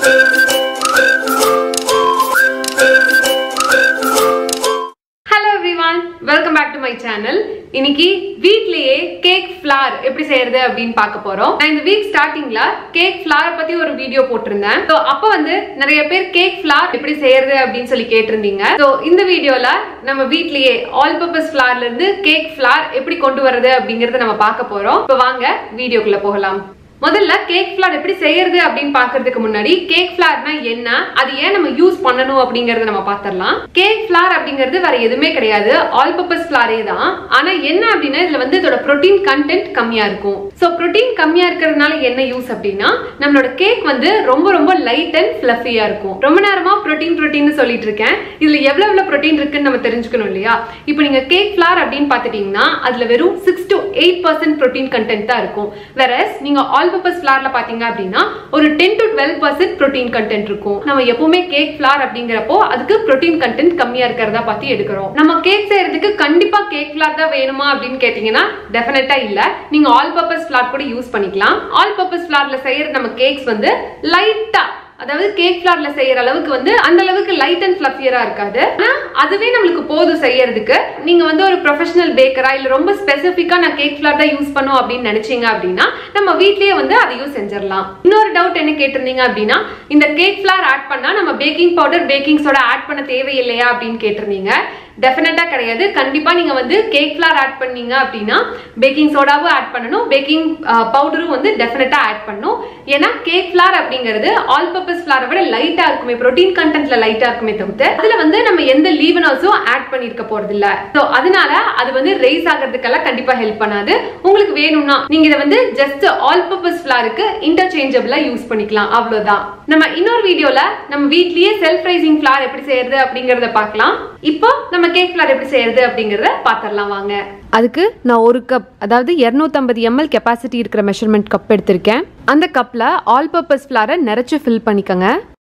Welcome back to my channel. இன்னைக்கு வீட்லயே cake flower எப்படி செய்யறது அப்படினு பார்க்க போறோம். நான் இந்த வீக் ஸ்டார்டிங்ல கேக் ஃப்ளார் பத்தி ஒரு வீடியோ போட்டுருந்தேன். சோ அப்ப வந்து நிறைய பேர் கேக் ஃப்ளார் எப்படி செய்யறது அப்படினு சொல்லி கேட்டிருந்தீங்க. சோ இந்த வீடியோல நம்ம வீட்லயே ஆல் பர்பஸ் ஃப்ளார்ல இருந்து கேக் ஃப்ளார் எப்படி கொண்டு வரது அப்படிங்கறத நம்ம பார்க்க போறோம். இப்போ வாங்க வீடியோக்குள்ள போகலாம். முதல்ல கேக் ஃப்ளார் எப்படி செய்யறது அப்படினு பார்க்கிறதுக்கு முன்னாடி கேக் ஃப்ளார்னா என்ன, அது ஏன் நம்ம யூஸ் பண்ணனும் அப்படிங்கறத நம்ம பார்த்தறலாம். கேக் ஃப்ளார் அப்படிங்கிறது வேற எதுவுமே கிடையாது, ஆல் பர்பஸ் ஃப்ளாரே தான். ஆனா என்ன அப்படினா இதுல வந்து இதோட புரோட்டீன் கண்டென்ட் கம்மியா இருக்கும். சோ புரோட்டீன் கம்மியா இருக்கிறதுனால என்ன யூஸ் அப்படினா நம்மளோட கேக் வந்து ரொம்ப ரொம்ப லைட் அண்ட் ஃப்ளஃபியா இருக்கும். ரொம்ப நேரமா புரோட்டீன் சொல்லிட்டு இருக்கேன். இதுல எவ்வளவு புரோட்டீன் இருக்குன்னு நம்ம தெரிஞ்சுக்கணும் இல்லையா? இப்போ நீங்க கேக் ஃப்ளார் அப்படினு பாத்துட்டீங்கன்னா அதுல வெறும் 6 to 8% புரோட்டீன் கண்டென்ட் தான் இருக்கும். whereas நீங்க ஆல் பர்பஸ் ஃப்ளார்ல பாத்தீங்க அப்படினா ஒரு 10 to 12% புரோட்டீன் கண்டென்ட் இருக்கும். நம்ம எப்பவுமே கேக் ஃப்ளார் அப்படிங்கறப்போ அதுக்கு புரோட்டீன் கண்டென்ட் கம்மியா இருக்கிறதா பார்த்து எடுக்கிறோம். நம்ம கேக் செய்யறதுக்கு கண்டிப்பா கேக் ஃப்ளார் தான் வேணுமா அப்படின்னு கேட்டீங்கன்னா டெஃபினட்டா இல்ல. நீங்க ஆல் பர்பஸ் ஃப்ளார் கூட யூஸ் பண்ணிக்கலாம். ஆல் பர்பஸ் ஃப்ளார்ல செய்யற நம்ம கேக்ஸ் வந்து லைட்டா, அதாவது கேக் ஃப்ளார்ல செய்யற அளவுக்கு வந்து அந்த அளவுக்கு லைட் அண்ட் ஃப்ளஃபியரா இருக்காது. ஆனா அதுவே நமக்கு போதும் செய்யறதுக்கு. நீங்க வந்து ஒரு ப்ரொஃபஷனல் பேக்கரா இல்ல ரொம்ப ஸ்பெசிஃபிக்கா நான் கேக் ஃப்ளார் தான் யூஸ் பண்ணும் அப்படின்னு நினைச்சீங்க அப்படின்னா நம்ம வீட்லயே வந்து அதையும் செஞ்சிடலாம். இன்னொரு டவுட் என்ன கேட்டிருந்தீங்க அப்படின்னா இந்த கேக் ஃப்ளார் ஆட் பண்ணா நம்ம baking powder baking soda add பண்ண தேவையில்லையா அப்படின்னு கேட்டிருந்தீங்க. டெஃபினட்டா கிடையாது. கண்டிப்பா நீங்க வந்து கேக் ஃப்ளார் ஆட் பண்ணீங்க அப்படின்னா பேக்கிங் சோடாவும் ஆட் பண்ணணும், பேக்கிங் பவுடரும் வந்து டெஃபினட்டா ஆட் பண்ணணும். ஏன்னா கேக் ஃப்ளார் அப்படிங்கிறது ஆல் பர்பஸ் ஃப்ளாரை விட லைட்டா இருக்குமே, புரோட்டீன் கண்டென்ட்ல லைட்டா இருக்குமே தவிர்த்து அதுல வந்து நம்ம எந்த லீவனஸும் ஆட் பண்ணிருக்க போறது இல்ல. சோ அதனால அது வந்து ரைஸ் ஆகிறதுக்கெல்லாம் கண்டிப்பா ஹெல்ப் பண்ணாது. உங்களுக்கு வேணும்னா நீங்க இதை வந்து ஜஸ்ட் ஆல் பர்பஸ் ஃப்ளாருக்கு இன்டர்சேஞ்சபிளா யூஸ் பண்ணிக்கலாம், அவ்வளவுதான். நம்ம இன்னொரு வீடியோல நம்ம வீட்லயே செல்ஃப் ரைசிங் ஃப்ளார் எப்படி செய்யறது அப்படிங்கறத பார்க்கலாம். இப்போ நம்ம கேக் ஃப்ளார் எப்படி செய்யறது அப்படிங்கறத பாத்தறலாம் வாங்க. அதுக்கு நான் ஒரு கப், அதாவது 250 ml கெபாசிட்டி இருக்கிற மெஷர்மென்ட் கப் எடுத்திருக்கேன். அந்த கப்ல ஆல் பர்பஸ் ஃப்ளாரை நிறைச்சு ஃபில் பண்ணிக்கங்க.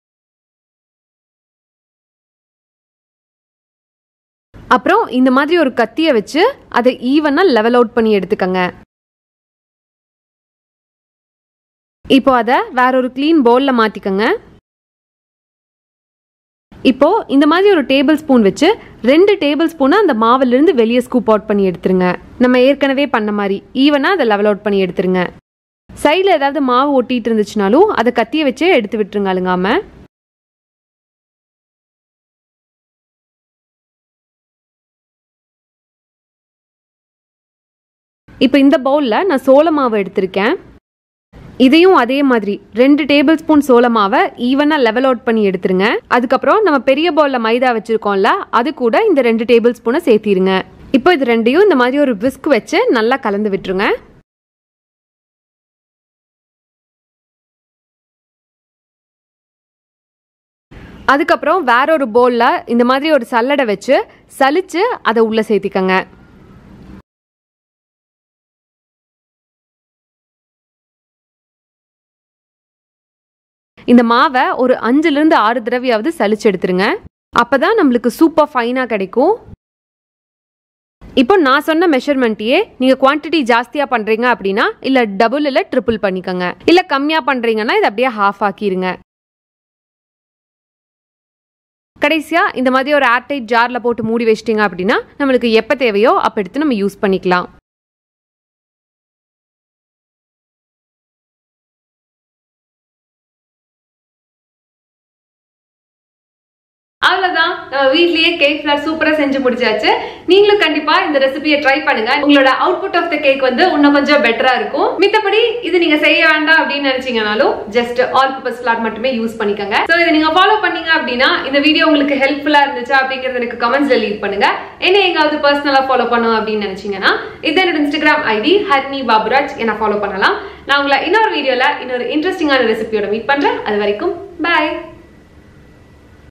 அப்புறம் இந்த மாதிரி ஒரு கத்தியை வச்சு அதை ஈவனா லெவல் அவுட் பண்ணி எடுத்துக்கங்க. இப்போ அதை வேற ஒரு கிளீன் பவுல்ல மாத்திக்கங்க. இப்போ இந்த மாதிரி ஒரு டேபிள் ஸ்பூன் வச்சு 2 டேபிள் ஸ்பூனை அந்த மாவுல இருந்து வெளியே ஸ்கூப் அவுட் பண்ணி எடுத்துருங்க. நம்ம ஏற்கனவே பண்ண மாதிரி ஈவனா அதை லெவல் அவுட் பண்ணி எடுத்துருங்க. சைடில் ஏதாவது மாவு ஒட்டிட்டு இருந்துச்சுனாலும் அதை கத்தியை வச்சே எடுத்து விட்டுருங்க அழுங்காம. இப்போ இந்த பவுல்ல நான் சோள மாவு எடுத்திருக்கேன். இதையும் அதே மாதிரி 2 டேபிள் ஸ்பூன் சோள மாவை ஈவனா லெவல் அவுட் பண்ணி எடுத்துருங்க. அதுக்கப்புறம் நம்ம பெரிய பவுல்ல மைதா வச்சிருக்கோம்ல, அது கூட இந்த 2 டேபிள் ஸ்பூனை சேர்த்திருங்க. இப்போ இது ரெண்டையும் இந்த மாதிரி ஒரு விஸ்க் வச்சு நல்லா கலந்து விட்டுருங்க. அதுக்கப்புறம் வேற ஒரு பவுல்ல இந்த மாதிரி ஒரு சல்லடை வச்சு சலிச்சு அதை உள்ள சேர்த்திக்கங்க. இந்த மாவை ஒரு 5 to 6 தடவையாவது சலிச்சு எடுத்துருங்க. அப்பதான் நம்மளுக்கு சூப்பர் ஃபைனா கிடைக்கும். இப்போ நான் சொன்ன மெஷர்மெண்ட்டையே நீங்க குவான்டிட்டி ஜாஸ்தியா பண்றீங்க அப்படின்னா இல்ல டபுள் இல்ல ட்ரிபிள் பண்ணிக்கங்க. இல்ல கம்மியா பண்றீங்கன்னா இதை அப்படியே ஹாஃப் ஆக்கிருங்க. கடைசியா இந்த மாதிரி ஒரு ஏர்டைட் ஜார்ல போட்டு மூடி வச்சிட்டீங்க அப்படின்னா நம்மளுக்கு எப்ப தேவையோ அப்ப எடுத்து நம்ம யூஸ் பண்ணிக்கலாம். அவ்வளவுதான், நம்ம வீட்லயே கேக் ஃப்ளார் சூப்பரா செஞ்சு முடிச்சாச்சு. நீங்களும் கண்டிப்பா இந்த ரெசிபியை ட்ரை பண்ணுங்க. உங்களோட அவுட்புட் ஆஃப் த கேக் வந்து இன்னும் கொஞ்சம் பெட்டரா இருக்கும். மித்தபடி இது நீங்க செய்ய வேண்டாம் அப்படின்னு நினைச்சீங்கனாலும் ஜஸ்ட் ஆல் பர்பஸ் ஃப்ளார் மட்டுமே யூஸ் பண்ணிக்கங்க. சோ இதை நீங்க ஃபாலோ பண்ணீங்க அப்படின்னா இந்த வீடியோ உங்களுக்கு ஹெல்ப்ஃபுல்லா இருந்துச்சா அப்படிங்கறது எனக்கு கமெண்ட்ஸ்ல லீவ் பண்ணுங்க. என்ன எங்காவது பர்சனலா ஃபாலோ பண்ணணும் அப்படின்னு நினைச்சீங்கன்னா இது என்னோட இன்ஸ்டாகிராம் ஐடி ஹரினி பாபுராஜ் என்ன ஃபாலோ பண்ணலாம். நான் உங்களை இன்னொரு வீடியோல இன்னொரு இன்ட்ரெஸ்டிங்கான ரெசிபியோட மீட் பண்றேன். அது வரைக்கும் பை.